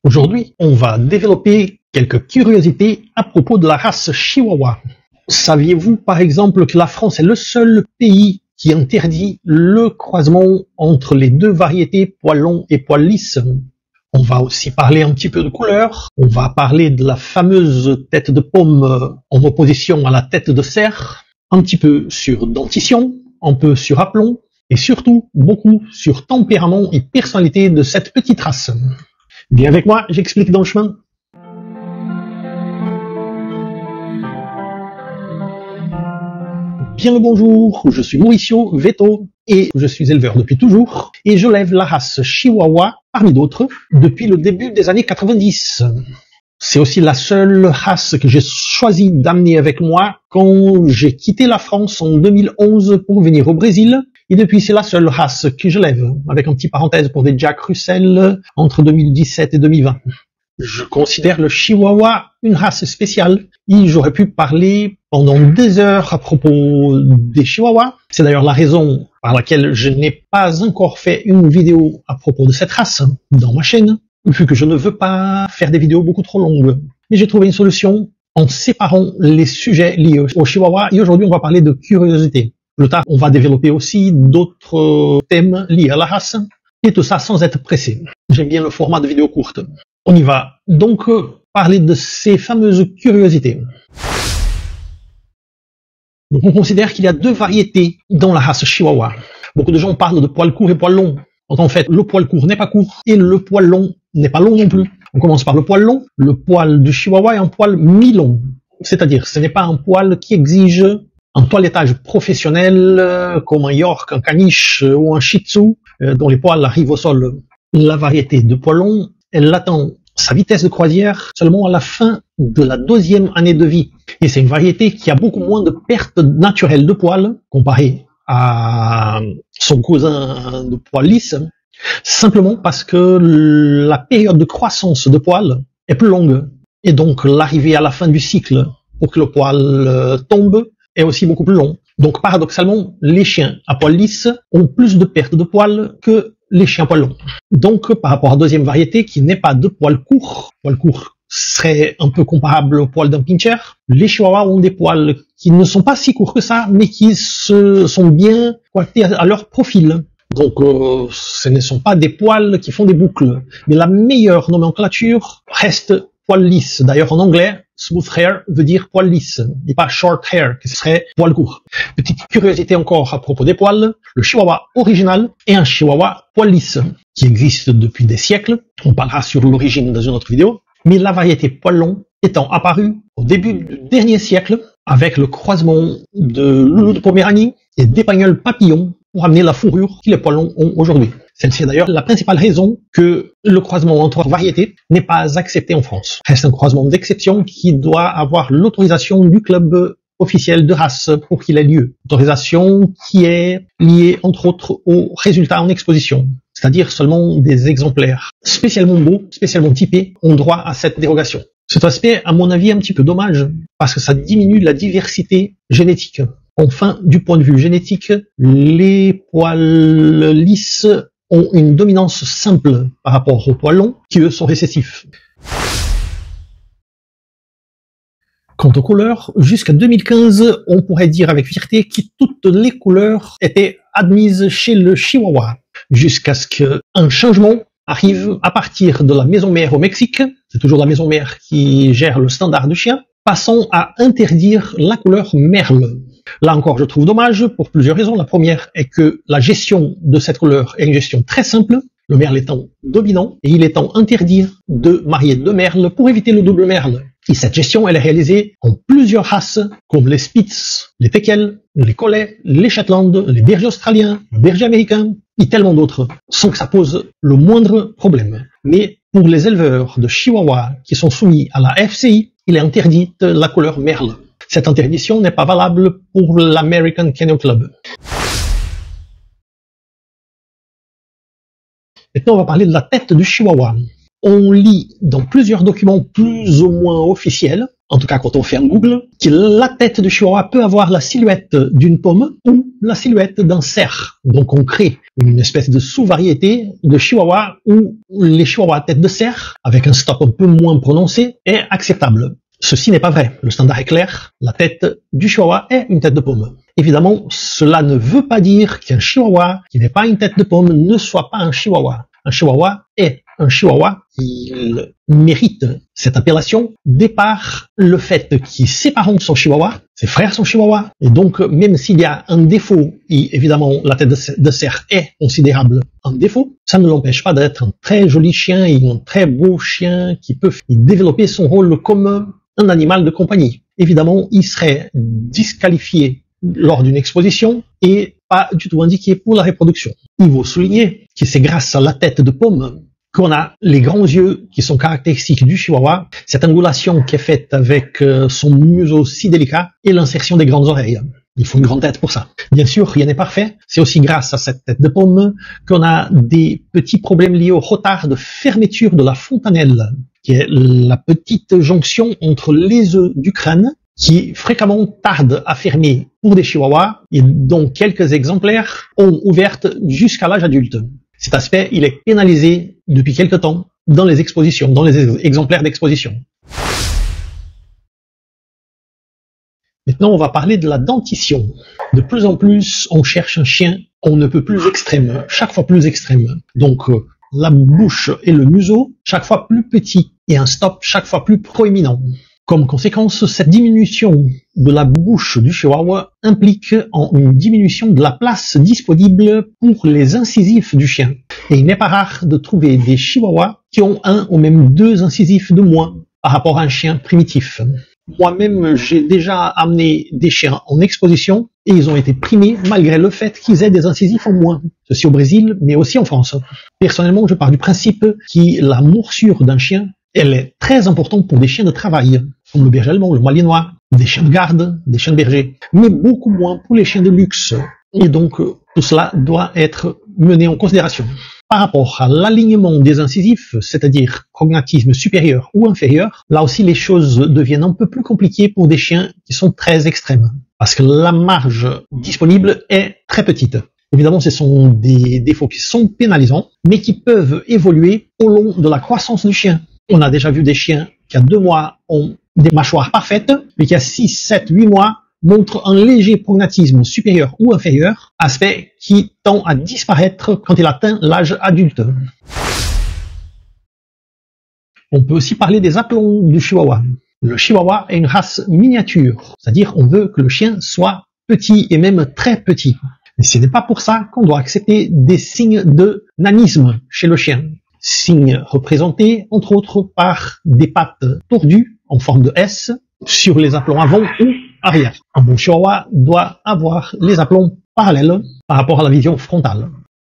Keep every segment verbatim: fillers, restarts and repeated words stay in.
Aujourd'hui, on va développer quelques curiosités à propos de la race Chihuahua. Saviez-vous par exemple que la France est le seul pays qui interdit le croisement entre les deux variétés poil long et poil lisse? On va aussi parler un petit peu de couleur, on va parler de la fameuse tête de pomme en opposition à la tête de cerf, un petit peu sur dentition, un peu sur aplomb, et surtout beaucoup sur tempérament et personnalité de cette petite race. Viens avec moi, j'explique dans le chemin. Bien le bonjour, je suis Mauricio Veto et je suis éleveur depuis toujours et je lève la race Chihuahua, parmi d'autres, depuis le début des années quatre-vingt-dix. C'est aussi la seule race que j'ai choisi d'amener avec moi quand j'ai quitté la France en deux mille onze pour venir au Brésil. Et depuis, c'est la seule race que je lève, avec un petit parenthèse pour des Jack Russell entre deux mille dix-sept et deux mille vingt. Je considère le Chihuahua une race spéciale et j'aurais pu parler pendant des heures à propos des Chihuahuas. C'est d'ailleurs la raison par laquelle je n'ai pas encore fait une vidéo à propos de cette race dans ma chaîne, vu que je ne veux pas faire des vidéos beaucoup trop longues. Mais j'ai trouvé une solution en séparant les sujets liés au Chihuahua et aujourd'hui on va parler de curiosité. Plus tard, on va développer aussi d'autres thèmes liés à la race et tout ça sans être pressé. J'aime bien le format de vidéo courte. On y va donc parler de ces fameuses curiosités. Donc on considère qu'il y a deux variétés dans la race Chihuahua. Beaucoup de gens parlent de poil court et poil long. En fait, le poil court n'est pas court et le poil long n'est pas long non plus. On commence par le poil long. Le poil du Chihuahua est un poil mi-long. C'est-à-dire, ce n'est pas un poil qui exige un toilettage professionnel euh, comme un York, un caniche euh, ou un Shih Tzu euh, dont les poils arrivent au sol. La variété de poil long, elle atteint sa vitesse de croisière seulement à la fin de la deuxième année de vie. Et c'est une variété qui a beaucoup moins de pertes naturelles de poils comparé à son cousin de poil lisse, simplement parce que la période de croissance de poils est plus longue. Et donc l'arrivée à la fin du cycle pour que le poil euh, tombe est aussi beaucoup plus long. Donc paradoxalement, les chiens à poil lisse ont plus de pertes de poils que les chiens à poil long. Donc par rapport à la deuxième variété qui n'est pas de poil court, poil court serait un peu comparable au poil d'un pincher, les chihuahuas ont des poils qui ne sont pas si courts que ça, mais qui se sont bien coiffés à leur profil. Donc euh, ce ne sont pas des poils qui font des boucles. Mais la meilleure nomenclature reste poil lisse. D'ailleurs en anglais, smooth hair veut dire poil lisse, et pas short hair, qui serait poil court. Petite curiosité encore à propos des poils, le chihuahua original est un chihuahua poil lisse, qui existe depuis des siècles. On parlera sur l'origine dans une autre vidéo. Mais la variété poil long étant apparue au début du dernier siècle, avec le croisement de loulou de Poméranie et d'épagneul papillon pour amener la fourrure que les poils longs ont aujourd'hui. Celle-ci est d'ailleurs la principale raison que le croisement entre variétés n'est pas accepté en France. Reste un croisement d'exception qui doit avoir l'autorisation du club officiel de race pour qu'il ait lieu. Autorisation qui est liée entre autres aux résultats en exposition. C'est-à-dire seulement des exemplaires spécialement beaux, spécialement typés, ont droit à cette dérogation. Cet aspect, à mon avis, est un petit peu dommage, parce que ça diminue la diversité génétique. Enfin, du point de vue génétique, les poils lisses ont une dominance simple par rapport aux poils longs, qui eux sont récessifs. Quant aux couleurs, jusqu'à deux mille quinze, on pourrait dire avec fierté que toutes les couleurs étaient admises chez le Chihuahua, jusqu'à ce qu'un changement arrive à partir de la maison mère au Mexique, c'est toujours la maison mère qui gère le standard du chien, passant à interdire la couleur merle. Là encore, je trouve dommage pour plusieurs raisons. La première est que la gestion de cette couleur est une gestion très simple, le merle étant dominant, et il étant interdit de marier deux merles pour éviter le double merle. Et cette gestion, elle est réalisée en plusieurs races, comme les Spitz, les Teckels, les Collets, les Shetland, les bergers australiens, les bergers américains, et tellement d'autres, sans que ça pose le moindre problème. Mais pour les éleveurs de Chihuahua qui sont soumis à la F C I, il est interdit la couleur merle. Cette interdiction n'est pas valable pour l'American Kennel Club. Maintenant, on va parler de la tête du Chihuahua. On lit dans plusieurs documents plus ou moins officiels en tout cas quand on fait un Google, que la tête du chihuahua peut avoir la silhouette d'une pomme ou la silhouette d'un cerf. Donc on crée une espèce de sous-variété de chihuahua où les chihuahuas à tête de cerf, avec un stop un peu moins prononcé, est acceptable. Ceci n'est pas vrai. Le standard est clair. La tête du chihuahua est une tête de pomme. Évidemment, cela ne veut pas dire qu'un chihuahua qui n'est pas une tête de pomme ne soit pas un chihuahua. Un chihuahua est un chihuahua. Il mérite cette appellation dès par le fait que ses parents sont chihuahuas, ses frères sont chihuahuas, et donc même s'il y a un défaut, et évidemment la tête de cerf est considérable un défaut, ça ne l'empêche pas d'être un très joli chien et un très beau chien qui peut développer son rôle comme un animal de compagnie. Évidemment, il serait disqualifié lors d'une exposition et pas du tout indiqué pour la reproduction. Il faut souligner que c'est grâce à la tête de pomme qu'on a les grands yeux qui sont caractéristiques du chihuahua, cette angulation qui est faite avec son museau si délicat et l'insertion des grandes oreilles. Il faut une grande tête pour ça. Bien sûr, rien n'est parfait. C'est aussi grâce à cette tête de pomme qu'on a des petits problèmes liés au retard de fermeture de la fontanelle, qui est la petite jonction entre les œufs du crâne, qui fréquemment tarde à fermer pour des chihuahuas et dont quelques exemplaires ont ouvert jusqu'à l'âge adulte. Cet aspect, il est pénalisé depuis quelque temps dans les expositions, dans les exemplaires d'exposition. Maintenant, on va parler de la dentition. De plus en plus, on cherche un chien, on ne peut plus extrême, chaque fois plus extrême. Donc, euh, la bouche et le museau, chaque fois plus petit, et un stop chaque fois plus proéminent. Comme conséquence, cette diminution de la bouche du chihuahua implique en une diminution de la place disponible pour les incisifs du chien. Et il n'est pas rare de trouver des chihuahuas qui ont un ou même deux incisifs de moins par rapport à un chien primitif. Moi-même, j'ai déjà amené des chiens en exposition et ils ont été primés malgré le fait qu'ils aient des incisifs en moins. Ceci au Brésil, mais aussi en France. Personnellement, je pars du principe que la morsure d'un chien, elle est très importante pour des chiens de travail, comme le berger allemand, le malinois, des chiens de garde, des chiens de berger, mais beaucoup moins pour les chiens de luxe. Et donc, tout cela doit être mené en considération. Par rapport à l'alignement des incisifs, c'est-à-dire prognatisme supérieur ou inférieur, là aussi les choses deviennent un peu plus compliquées pour des chiens qui sont très extrêmes, parce que la marge disponible est très petite. Évidemment, ce sont des défauts qui sont pénalisants, mais qui peuvent évoluer au long de la croissance du chien. On a déjà vu des chiens qui à deux mois ont des mâchoires parfaites, mais qui à six, sept, huit mois montrent un léger prognatisme supérieur ou inférieur, aspect qui tend à disparaître quand il atteint l'âge adulte. On peut aussi parler des aplombs du chihuahua. Le chihuahua est une race miniature, c'est-à-dire on veut que le chien soit petit et même très petit. Mais ce n'est pas pour ça qu'on doit accepter des signes de nanisme chez le chien. Signes représentés, entre autres, par des pattes tordues en forme de S sur les aplombs avant ou arrière. Un bon chihuahua doit avoir les aplombs parallèles par rapport à la vision frontale.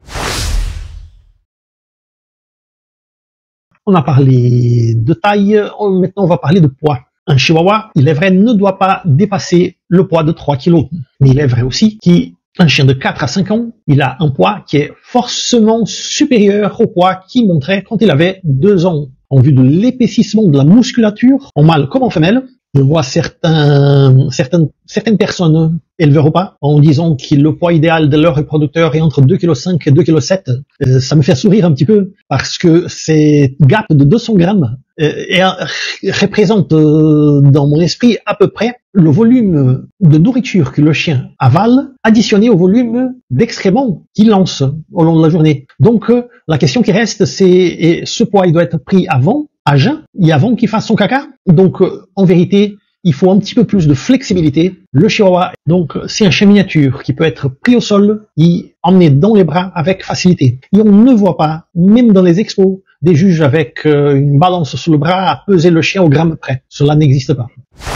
On a parlé de taille, maintenant on va parler de poids. Un chihuahua, il est vrai, ne doit pas dépasser le poids de trois kilos. Mais il est vrai aussi qu'un chien de quatre à cinq ans, il a un poids qui est forcément supérieur au poids qu'il montrait quand il avait deux ans. En vue de l'épaississement de la musculature, en mâle comme en femelle, je vois certains, certaines, certaines personnes élever au pas en disant que le poids idéal de leur reproducteur est entre deux virgule cinq kilos et deux virgule sept kilos. Euh, ça me fait sourire un petit peu parce que ces gap de deux cents grammes euh, et, euh, représente euh, dans mon esprit à peu près le volume de nourriture que le chien avale additionné au volume d'excréments qu'il lance au long de la journée. Donc euh, la question qui reste, c'est et ce poids il doit être pris avant à jeun et avant qu'il fasse son caca. Donc, euh, en vérité, il faut un petit peu plus de flexibilité. Le chihuahua, donc, c'est un chien miniature qui peut être pris au sol et emmené dans les bras avec facilité. Et on ne voit pas, même dans les expos, des juges avec euh, une balance sous le bras à peser le chien au gramme près. Cela n'existe pas.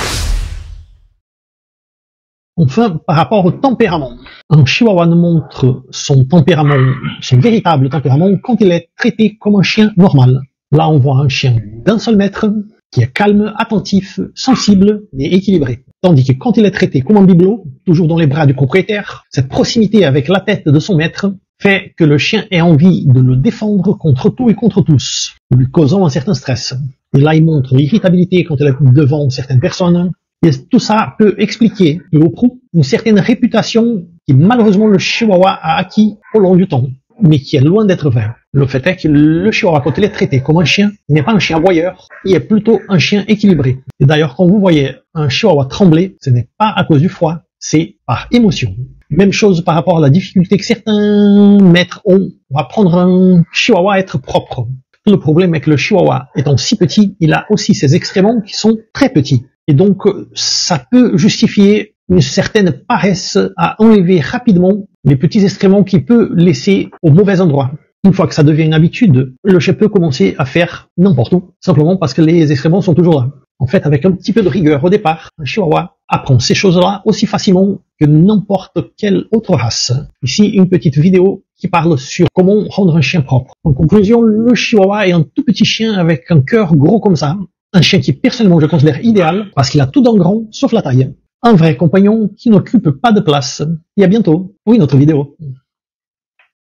Enfin, par rapport au tempérament. Un chihuahua ne montre son tempérament, son véritable tempérament, quand il est traité comme un chien normal. Là, on voit un chien d'un seul mètre, qui est calme, attentif, sensible et équilibré. Tandis que quand il est traité comme un bibelot, toujours dans les bras du propriétaire, cette proximité avec la tête de son maître fait que le chien ait envie de le défendre contre tout et contre tous, lui causant un certain stress. Et là, il montre l'irritabilité quand elle est devant certaines personnes. Et tout ça peut expliquer, peu ou prou, une certaine réputation qui malheureusement le chihuahua a acquis au long du temps, mais qui est loin d'être vrai. Le fait est que le chihuahua, quand il est traité comme un chien, n'est pas un chien aboyeur, il est plutôt un chien équilibré. Et d'ailleurs, quand vous voyez un chihuahua trembler, ce n'est pas à cause du froid, c'est par émotion. Même chose par rapport à la difficulté que certains maîtres ont à prendre un chihuahua à être propre. Le problème est que le chihuahua, étant si petit, il a aussi ses excréments qui sont très petits. Et donc, ça peut justifier une certaine paresse à enlever rapidement les petits excréments qu'il peut laisser au mauvais endroit. Une fois que ça devient une habitude, le chien peut commencer à faire n'importe où, simplement parce que les excréments sont toujours là. En fait, avec un petit peu de rigueur au départ, un chihuahua apprend ces choses-là aussi facilement que n'importe quelle autre race. Ici, une petite vidéo qui parle sur comment rendre un chien propre. En conclusion, le chihuahua est un tout petit chien avec un cœur gros comme ça. Un chien qui, personnellement, je considère idéal parce qu'il a tout d'un grand, sauf la taille. Un vrai compagnon qui n'occupe pas de place. Et à bientôt pour une autre vidéo.